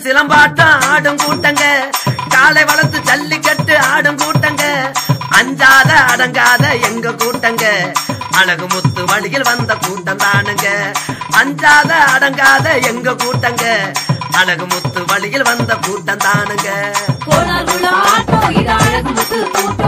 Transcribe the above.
சிலம்பாட்டம் ஆடும் கூட்டங்க, காலை வளர்த்து ஜல்லிக்கட்டு ஆடும் கூட்டங்க, அஞ்சாத அடங்காத எங்க கூட்டங்க, அழகு முத்து வழியில் வந்த கூட்டம் தானுங்க, அஞ்சாத அடங்காத எங்க கூட்டங்க, அழகு முத்து வழியில் வந்த கூட்டம் தானுங்க. கோலார் உள்ள ஆட்டம் இது அழகு முத்து கூட்டம்.